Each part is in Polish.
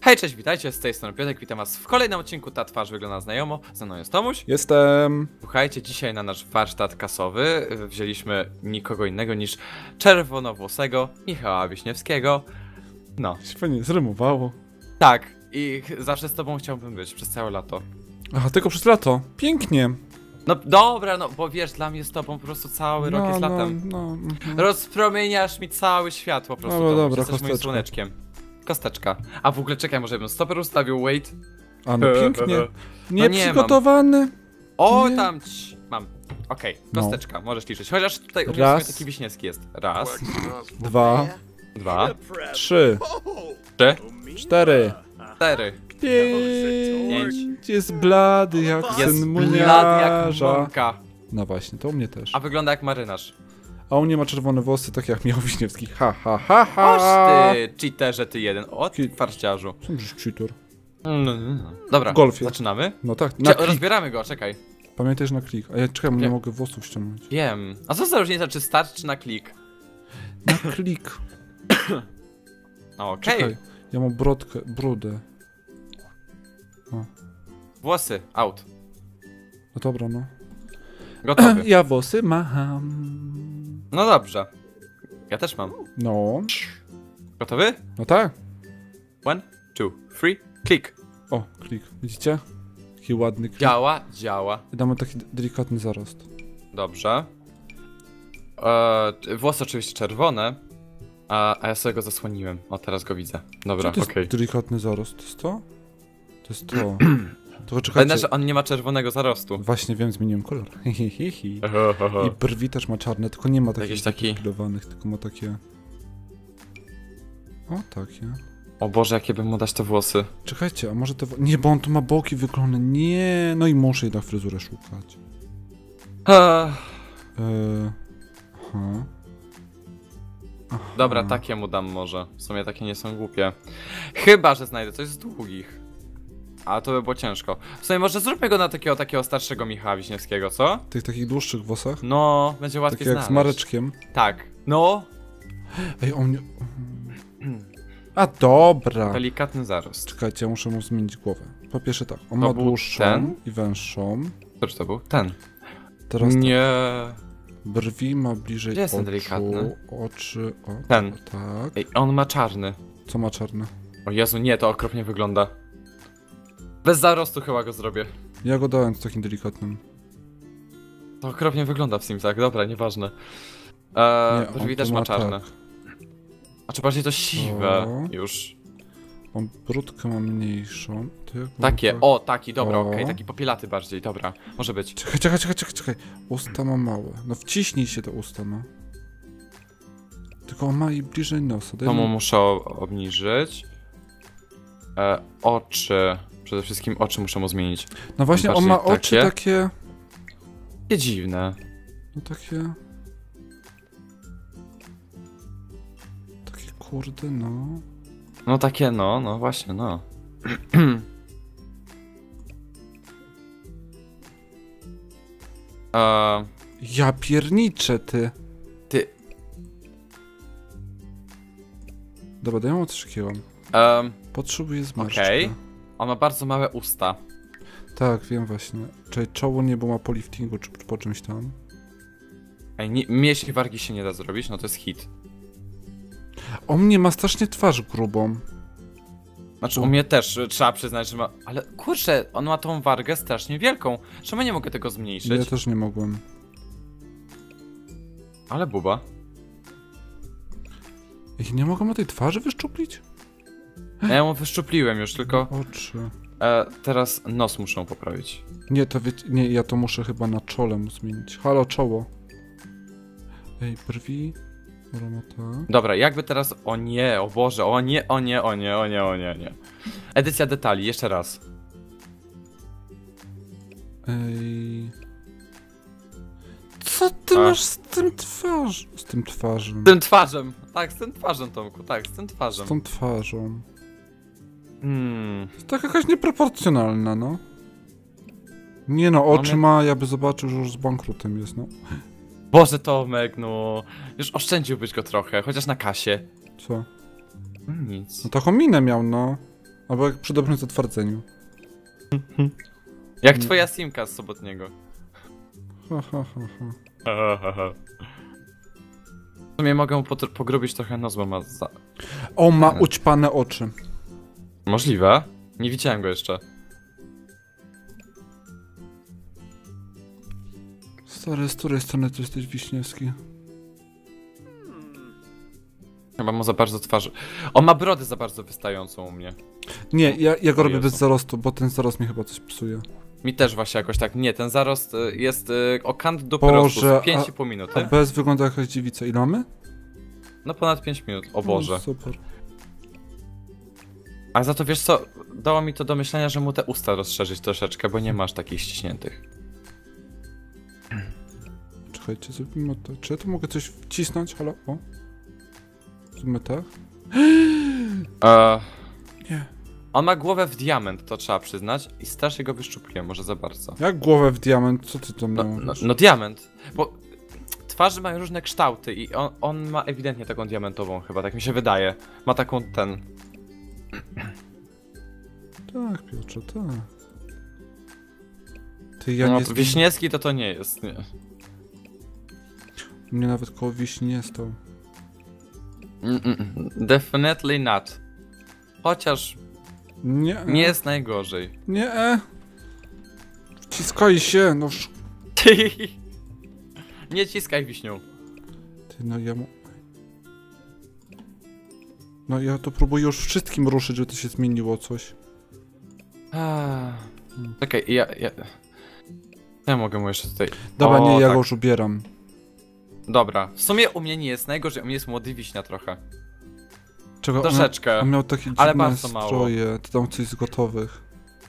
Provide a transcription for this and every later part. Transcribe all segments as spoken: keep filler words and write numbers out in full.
Hej, cześć, witajcie, z tej strony Piotrek, witam was w kolejnym odcinku Ta Twarz Wygląda Znajomo. Ze mną jest Tomuś. Jestem. Słuchajcie, dzisiaj na nasz warsztat kasowy wzięliśmy nikogo innego niż czerwonowłosego Michała Wiśniewskiego. No. Się fajnie zrymowało. Tak, i zawsze z tobą chciałbym być przez całe lato. Aha, tylko przez lato. Pięknie. No dobra, no bo wiesz, dla mnie z tobą po prostu cały no, rok jest no, latem. No, no. Rozpromieniasz mi cały świat po prostu. Dobra, Tomuś, dobra, jesteś moim kosteczka. słoneczkiem. Kosteczka. A w ogóle czekaj, może bym stoper ustawił, wait. A no pięknie. nie Nieprzygotowany. O, Nie. tam ci. Mam. Okej, okay, No. kosteczka, możesz liczyć. Chociaż tutaj u mnie Raz. taki Wiśniewski jest. Raz, Dwa. dwa, Trzy. trzy, Cztery. cztery. Pięć. Jest blady jak Jest syn blady jak młyniarza. mąka. No właśnie, to u mnie też. A wygląda jak marynarz. A u mnie ma czerwone włosy, tak jak Michał Wiśniewski. Ha, ha, ha, ha. Oż ty, cheaterze ty jeden. O ty Ki- farciarzu. Są gdzieś cheater. No, no, no. Dobra, W golfie. zaczynamy? No tak, Cze na klik. rozbieramy go, czekaj. Pamiętaj, że na klik. A ja czekaj, bo nie Wiem. mogę włosów ściągnąć. Wiem. A co za różnica, czy start, czy na klik? Na klik. No, okej. Czekaj, ja mam brodkę, brudę. Włosy, out. No dobra, no. Gotowy. Ja włosy mam. No dobrze. Ja też mam. No. Gotowy? No tak. One, two, three, klik. O, klik. Widzicie? Taki ładny klik. Działa, działa. I damy taki delikatny zarost. Dobrze. Eee, włosy oczywiście czerwone. A, a ja sobie go zasłoniłem. O, teraz go widzę. Dobra, Co to jest okej. delikatny zarost? To jest to? To jest to. Tylko Ale czekajcie. że on nie ma czerwonego zarostu. Właśnie wiem, zmieniłem kolor. Hihihi. I brwi też ma czarne, tylko nie ma takich Jakiś taki- depilowanych, tylko ma takie... O, takie. O Boże, jakie bym mu dać te włosy. Czekajcie, a może te... wo- Nie, bo on tu ma boki wyglądane. Nie, no i muszę jednak fryzurę szukać. Eee, Eee... Aha. Aha. Dobra, takie mu dam może. W sumie takie nie są głupie. Chyba, że znajdę coś z długich. Ale to by było ciężko. W sumie może zróbmy go na takiego takiego starszego Michała Wiśniewskiego, co? W tych takich dłuższych włosach? No, będzie łatwiej Takie jak znaleźć. z Mareczkiem. Tak. No. Ej, on nie... A dobra. Delikatny zarost. Czekajcie, ja muszę mu zmienić głowę. Po pierwsze tak, on To ma był dłuższą ten? i węższą. Któryż to był? Ten. Teraz tak, Nie. brwi ma bliżej Gdzie jest ten oczu, delikatny? oczy, o, Ten. tak. Ej, on ma czarny. Co ma czarne? O Jezu, nie, to okropnie wygląda. Bez zarostu chyba go zrobię. Ja go dałem z takim delikatnym. To okropnie wygląda w Simsach, dobra, nieważne. Eee, Nie, on brwi to też ma czarne. tak. A czy bardziej to siwe O. już. On brudkę ma mniejszą. To jak mam Takie, tak? o, taki, dobra, O. okej, taki popielaty bardziej, dobra, może być. Czekaj, czekaj, czekaj, czekaj, czekaj. Usta ma małe. No wciśnij się te usta, no. Tylko on ma i bliżej nosa. Daj To mu mu... muszę o- obniżyć. E, oczy, przede wszystkim oczy muszę mu zmienić. No właśnie, on ma bardziej oczy takie? takie... Nie dziwne. No takie... Takie kurde, no... No takie, no, no właśnie, no. e, Ja pierniczę, ty. ty, Dobra, daj mu coś takiego. em, Potrzebuję zmarszczkę. okej. On ma bardzo małe usta. Tak, wiem właśnie. Czyli czoło nie, bo ma po liftingu czy po czymś tam. Ej, nie, jeśli wargi się nie da zrobić, no to jest hit. O mnie ma strasznie twarz grubą. Znaczy u mnie też, y, trzeba przyznać, że ma... Ale kurczę, on ma tą wargę strasznie wielką. Czemu nie mogę tego zmniejszyć? Ja też nie mogłem. Ale buba. Ej, nie mogę mu tej twarzy wyszczuplić? Ja ją wyszczupliłem już, tylko Oczy. e, teraz nos muszę poprawić. Nie, to wie... nie, ja to muszę chyba na czole mu zmienić. Halo, czoło. Ej, brwi. Dobra, ma tak. Dobra, jakby teraz... O nie, o Boże, o nie, o nie, o nie, o nie, o nie, nie. Edycja detali, jeszcze raz. Ej... Co ty A. masz z tym twarzą? Z tym twarzem. Z tym twarzem, tak, z tym twarzem, Tomku, tak, z tym twarzem. Z tą twarzą. Hmm, Jest tak jakaś nieproporcjonalna, no. Nie no, oczy Mamy- ma, ja by zobaczył, że już z bankrutem jest, no. Boże Tomek, no... Już oszczędziłbyś go trochę, chociaż na kasie. Co? Mm, Nic. No taką minę miał, no. Albo jak przy dobrym zatwardzeniu. Jak twoja simka z sobotniego. Ha, ha, ha, ha. W sumie mogę mu pogrubić trochę nos, bo ma za... O, ma ućpane oczy. Możliwe. Nie widziałem go jeszcze. Stary, z której strony ty jesteś Wiśniewski? Chyba mu za bardzo twarzy. On ma brodę za bardzo wystającą u mnie. Nie, ja, ja go O robię Jezu. bez zarostu, bo ten zarost mi chyba coś psuje. Mi też właśnie jakoś tak. Nie, ten zarost y, jest y, o kant do Boże, prostu. pięć i a- pół minuty. A bez wygląda jakaś dziewica. Ile mamy? No ponad pięć minut. O No, Boże. super. A za to wiesz co? Dało mi to do myślenia, że mu te usta rozszerzyć troszeczkę, bo nie masz takich ściśniętych. Czekajcie, zrobimy to. Czy ja tu mogę coś wcisnąć? Halo? O. Zróbmy tak? E, Nie. on ma głowę w diament, to trzeba przyznać. I strasznie go wyszczupliłem, może za bardzo. Jak głowę w diament? Co ty tam No, no, mówisz? no diament. Bo twarze mają różne kształty i on, on ma ewidentnie taką diamentową chyba, tak mi się wydaje. Ma taką ten... Tak, Piotrze, tak. Ty, ja no, nie... to Wiśniewski to to nie jest, nie. Mnie nawet koło wiśni nie stał. Mm, mm, definitely not. Chociaż Nie. nie jest najgorzej. Nie. e. Wciskaj się, no. sz- Nie ciskaj wiśnią. Ty, no ja mu... No ja to próbuję już wszystkim ruszyć, żeby to się zmieniło coś. Ah, Czekaj, ja, ja... Ja mogę mu jeszcze tutaj... Dobra, O, nie, ja tak. go już ubieram. Dobra, w sumie u mnie nie jest najgorzej, u mnie jest młody wiśnia trochę. Czego? On, Troszeczkę. on miał takie dziwne ale bardzo mało. stroje, ty tam coś z gotowych.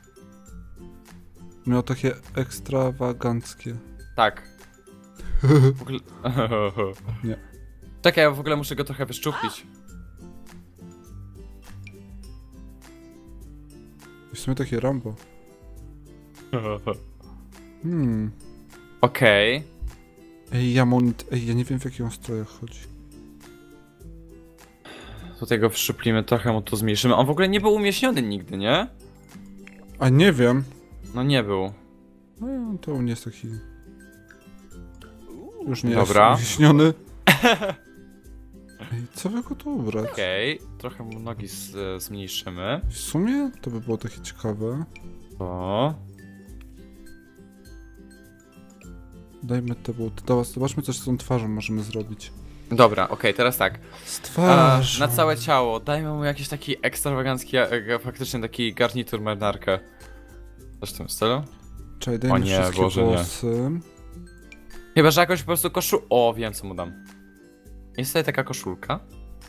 Miał takie ekstrawaganckie. Tak. W ogóle... Nie. Czekaj, ja w ogóle muszę go trochę wyszczuplić. W sumie takie Rambo. Hmm. Okej. Ej, ja monit... Ej, ja nie wiem w jakich on strojach chodzi. Tutaj go wszczuplimy, trochę mu tu zmniejszymy. On w ogóle nie był umieśniony nigdy, nie? A nie wiem. No nie był. No, to on nie jest taki... Już nie Dobra. jest uwiśniony. Ej, co wy go tu ubrać? Okej, trochę mu nogi z, e, zmniejszymy. W sumie to by było takie ciekawe. O. Dajmy te buty. Dobra, zobaczmy coś z tą twarzą możemy zrobić. Dobra, okej, teraz tak. Z A, twarzą. na całe ciało, dajmy mu jakiś taki ekstrawagancki, e, e, faktycznie taki garnitur marynarkę. Coś w tym stylu? Czekaj, dajmy O nie, wszystkie Boże, nie. włosy. Chyba, że jakoś po prostu koszul... O, wiem co mu dam. Jest tutaj taka koszulka?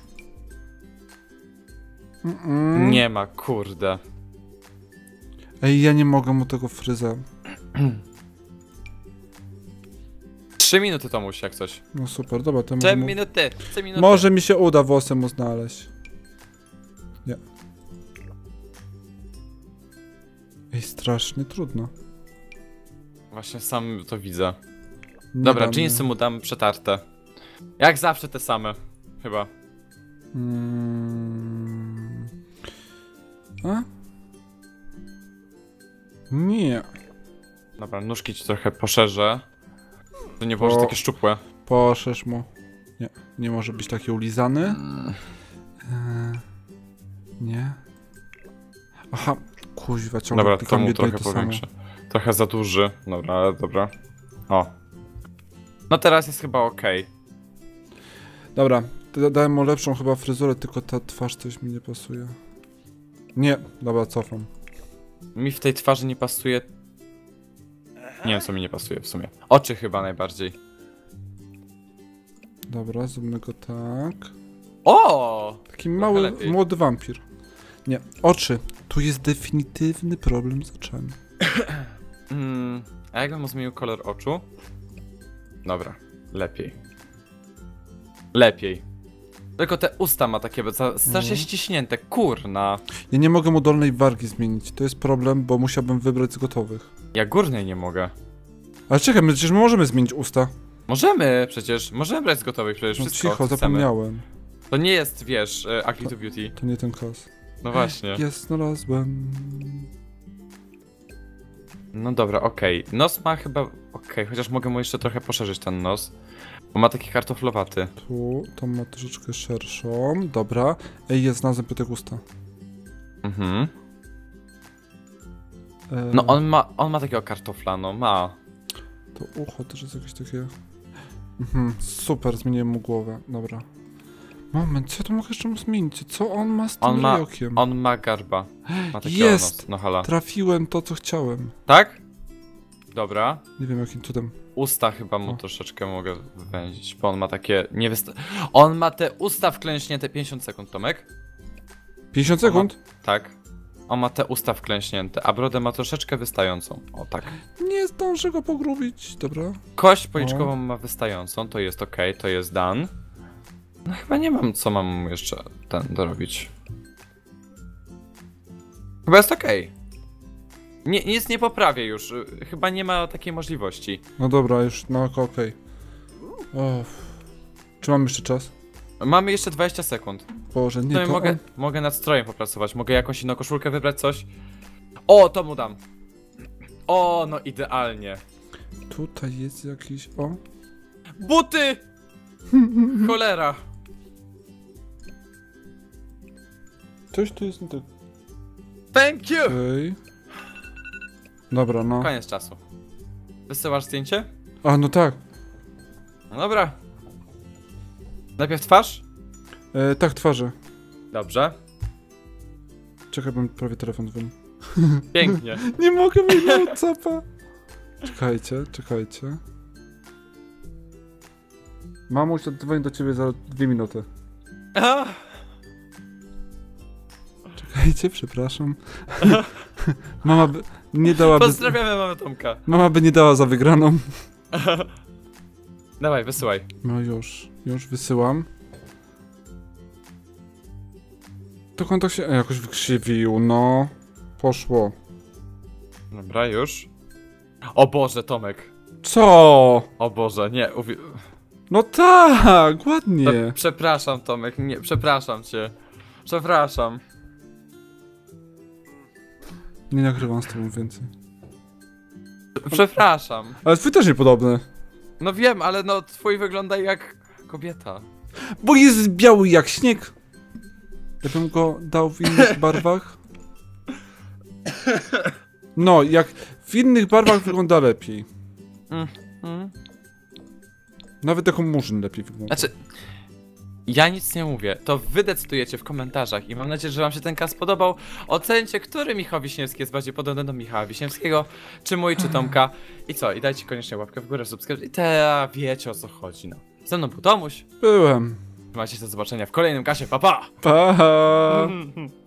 Mm -mm. Nie ma, kurde. Ej, ja nie mogę mu tego fryza. Trzy minuty to musi, jak coś. No super, dobra, to Trzy może, mu... minuty, trzy minuty. może mi się uda włosy mu znaleźć. Nie. Ej, strasznie trudno. Właśnie sam to widzę. Nie Dobra, dam, jeansy no. mu dam przetarte. Jak zawsze te same, chyba. Mm. A? Nie. Dobra, nóżki ci trochę poszerzę. To nie było, że O. takie szczupłe. Poszerz mu. Nie, nie może być taki ulizany. Mm. Eee, nie. Aha, kuźwa, ciągle Dobra, to klikam mu jedno i trochę to samo. powiększę. Trochę za duży. Dobra, ale dobra. O. No teraz jest chyba okej. Dobra, da- dałem mu lepszą chyba fryzurę, tylko ta twarz coś mi nie pasuje. Nie, dobra, cofam. Mi w tej twarzy nie pasuje... Nie wiem co mi nie pasuje w sumie. Oczy chyba najbardziej. Dobra, zróbmy go tak. O! Taki mały, lepiej. młody wampir. Nie, oczy. Tu jest definitywny problem z oczami. Mm, a jakbym mu zmienił kolor oczu? Dobra, lepiej. Lepiej. Tylko te usta ma takie za- strasznie Mhm. ściśnięte, kurna. Ja nie mogę mu dolnej wargi zmienić. To jest problem, bo musiałbym wybrać z gotowych. Ja górnej nie mogę. Ale czekaj, my przecież my możemy zmienić usta. Możemy przecież, możemy brać z gotowych przecież No wszystko, cicho, co chcemy. zapomniałem. To nie jest, wiesz, e, Ugly to Beauty. To nie ten kas. No właśnie. Jest, znalazłem. No dobra, okej. Nos ma chyba... Okej, chociaż mogę mu jeszcze trochę poszerzyć ten nos. Bo ma taki kartoflowaty. Tu, to ma troszeczkę szerszą. Dobra. Ej, jest, znalazłem Piotek usta. Mhm. E, No on ma, on ma takiego kartofla, no ma. To ucho też jest jakieś takie... Mhm, super, zmieniłem mu głowę. Dobra. Moment, co ja tu mogę jeszcze mu zmienić? Co on ma z tym On ma, ryjokiem? on ma garba. Ma takiego Jest! nos. No hala. Trafiłem to, co chciałem. Tak? Dobra. Nie wiem, jakim cudem. Usta chyba mu O. troszeczkę mogę wywęzić, bo on ma takie niewysta... On ma te usta wklęśnięte pięćdziesiąt sekund, Tomek? pięćdziesiąt On ma- sekund? Tak. On ma te usta wklęśnięte, a brodę ma troszeczkę wystającą. O tak. Nie zdążę go pogrubić. Dobra. Kość policzkową ma wystającą, to jest ok, to jest done. No chyba nie mam, co mam jeszcze ten dorobić. Chyba jest ok. Nie, nic nie poprawię już, chyba nie ma takiej możliwości. No dobra, już, no okej. O, czy mam jeszcze czas? Mamy jeszcze dwadzieścia sekund. Boże, nie, No i to mogę, on... mogę nad strojem popracować, mogę jakąś inną koszulkę wybrać, coś. O, to mu dam. O, no idealnie. Tutaj jest jakiś... O. Buty! Cholera. Coś tu jest nie tak. Thank you! Okej. Dobra, no. Koniec czasu. Wysyłasz zdjęcie? A, no tak. No dobra. Najpierw twarz? E, tak, twarze. Dobrze. Czekaj, bym prawie telefon dzwonił. Pięknie. Nie mogę mieć na WhatsAppa. Czekajcie, czekajcie. Mamuś, dzwoni do ciebie za dwie minuty. Ach, Czekajcie, przepraszam. Mama by nie dałaby... pozdrawiamy mamy Tomka. Mama by nie dała za wygraną. Dawaj, wysyłaj. No już, już wysyłam. To kontakt się e, jakoś wykrzywił, no. Poszło. Dobra, już. O Boże, Tomek. Co? O Boże, nie. Uwi... No tak, No, ładnie. przepraszam, Tomek, nie, przepraszam cię. Przepraszam. Nie nagrywam z tobą więcej. Przepraszam. Ale twój też niepodobny. No wiem, ale no twój wygląda jak kobieta. Bo jest biały jak śnieg. Ja bym go dał w innych barwach. No, jak w innych barwach wygląda lepiej. Mm, mm. Nawet jako murzyn lepiej wygląda. Znaczy, ja nic nie mówię, to wy decydujecie w komentarzach i mam nadzieję, że wam się ten cast podobał. Ocencie, który Michał Wiśniewski jest bardziej podobny do Michała Wiśniewskiego, czy mój, czy Tomka. I co, i dajcie koniecznie łapkę w górę, subskrypcję i te, wiecie o co chodzi, no. Ze mną był Tomuś, Byłem. macie do zobaczenia w kolejnym kasie, pa pa! Pa!